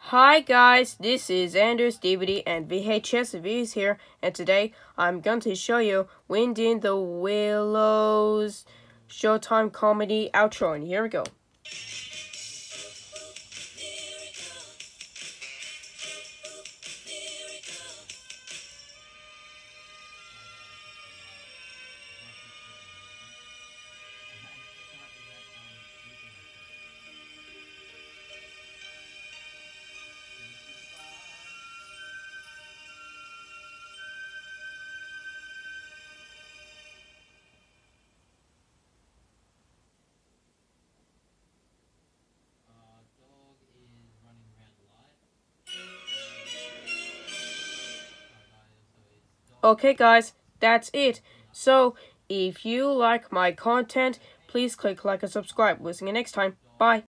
Hi guys, this is Anders DVD and VHS Reviews here, and today I'm going to show you Winding the Willows Showtime comedy outro, and here we go. Okay guys, that's it. So, if you like my content, please click like and subscribe. We'll see you next time. Bye.